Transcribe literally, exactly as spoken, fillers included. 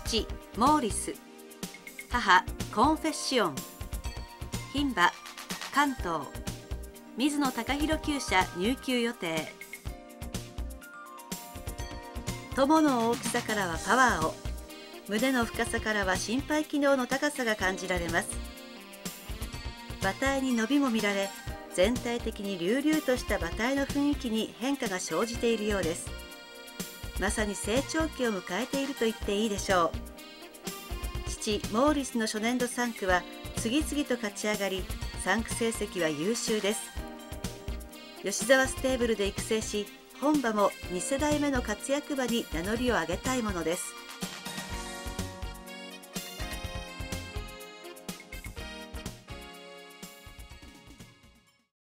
父モーリス、母コンフェッシオン、牝馬関東、水野貴弘厩舎入厩予定。友の大きさからはパワーを、胸の深さからは心肺機能の高さが感じられます。馬体に伸びも見られ、全体的に隆々とした馬体の雰囲気に変化が生じているようです。まさに成長期を迎えていると言っていいでしょう。父モーリスの初年度さん区は次々と勝ち上がり、さん区成績は優秀です。吉沢ステーブルで育成し、本馬もに世代目の活躍馬に名乗りを上げたいものです。